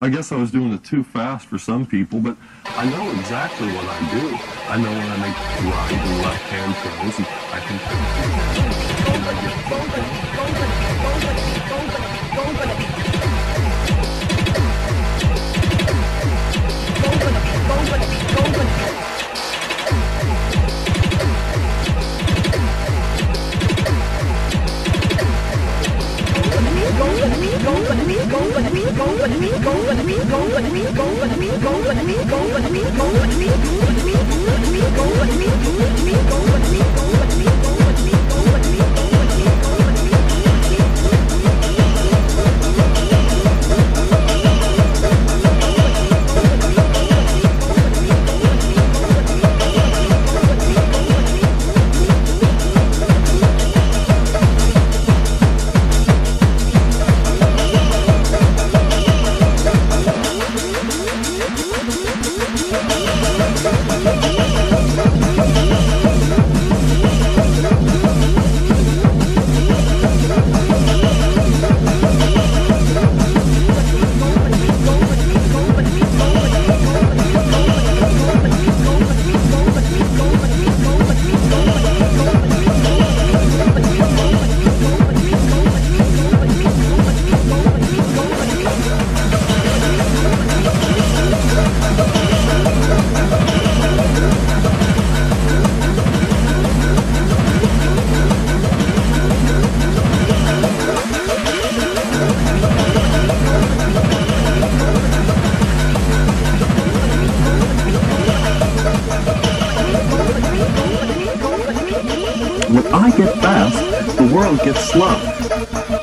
I guess I was doing it too fast for some people, but I know exactly what I do. I know when I make right and left-hand turns, and I can... When I get fast, the world gets slow.